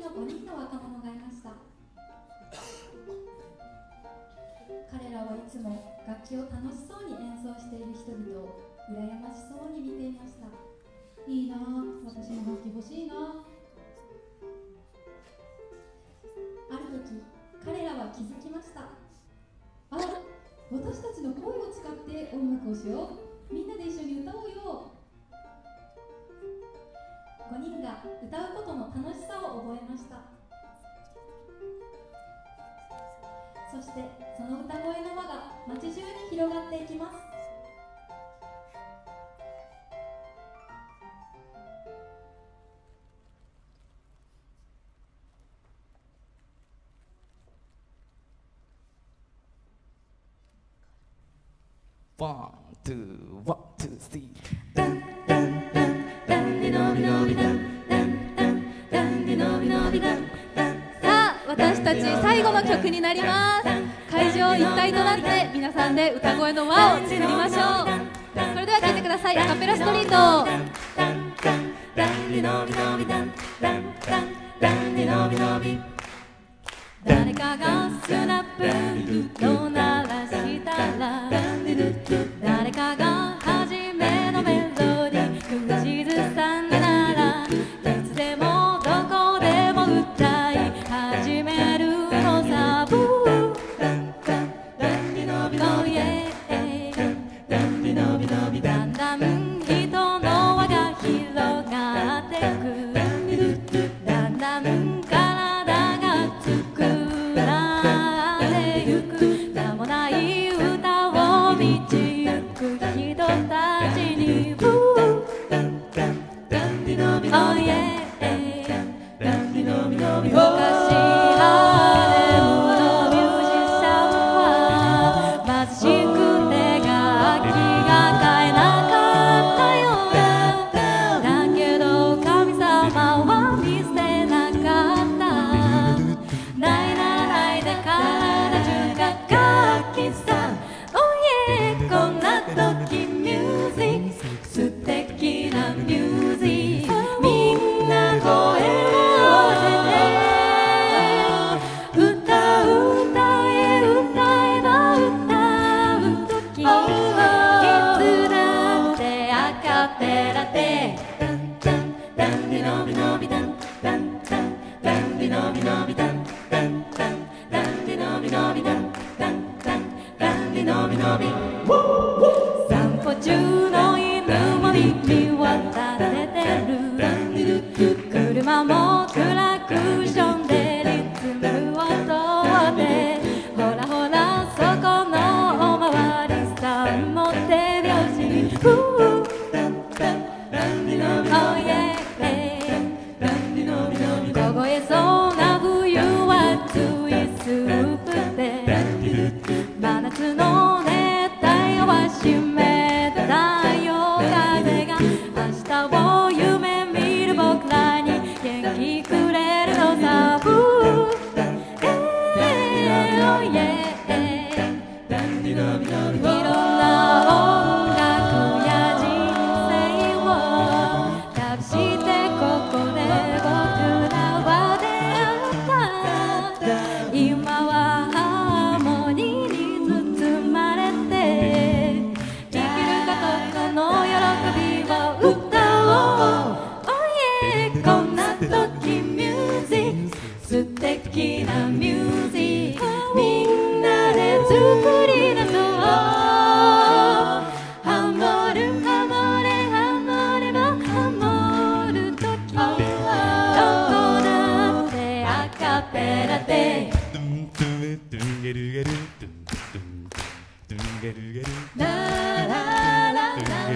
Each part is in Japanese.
5人の若者がいました。彼らはいつも楽器を楽しそうに演奏している人々を羨ましそうに見ていました。いいなぁ、私も楽器欲しいなぁ。ある時、彼らは気づきました。あ、私たちの声を使って音楽をしよう。みんなで一緒に歌おうよ。5人が歌うことの楽しさを覚えました。そしてその歌声の輪が街中に広がっていきます。 ワン、ツー、ワン、ツー、スリー。 さあ、私たち最後の曲になります。会場一体となって皆さんで歌声の輪を作りましょう。それでは聴いてください。アカペラストリート。誰かがスナップと鳴らしたら、誰かが初めのメロディー口ずさんだなら、いつでもどこでも歌い始めるのさ。Oh yeah。 だんだん人の輪が広がってく。だんだん体が作られゆく。名もない歌を導く人たちに。Oh yeah。 昔ハーレムのミュージシャンは貧しくて楽器が買えなかったよ。だけど神様は見捨てなかった。ないならないで体中が楽器さ。Oh yeah。 こんな時ミュージック、素敵なミュージック、みんな声を合わせて歌う歌え歌えば歌う時、いつだってアカペラでダンディノビノビダンダンダンダンディノビノビダンダンダンダンディノビノビダンダンダンダンディノビノビ。散歩中の犬も耳渡れてる。車もクラクションでリズムをとって。ほらほらそこのおまわりさんも手拍子。Oh yeah。 凍えそうな冬はついスープで真夏の熱帯を締めて太陽風が明日を夢見る僕らに元気くれるのさ。Oh yeah。 いろんな音楽や人生を旅してここで僕らは出会った。今はハーモニーに包まれて生きることの喜びを歌おう。Oh yeah。 こんな時ミュージック、素敵なミュージック、みんなで作り出そう。ハモるハモれハモればハモる時、どこだってアカペラでラララララ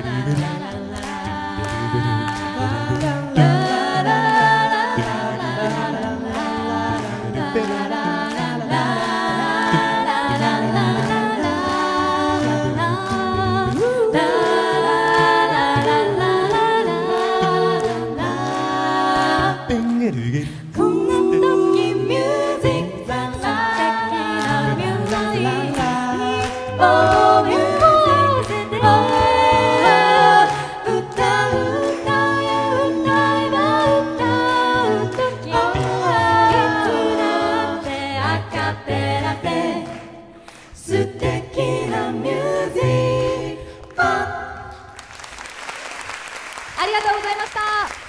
こんな時ミュージック、素敵なミュージック、Ohミュージック歌う歌えば歌う時、 した。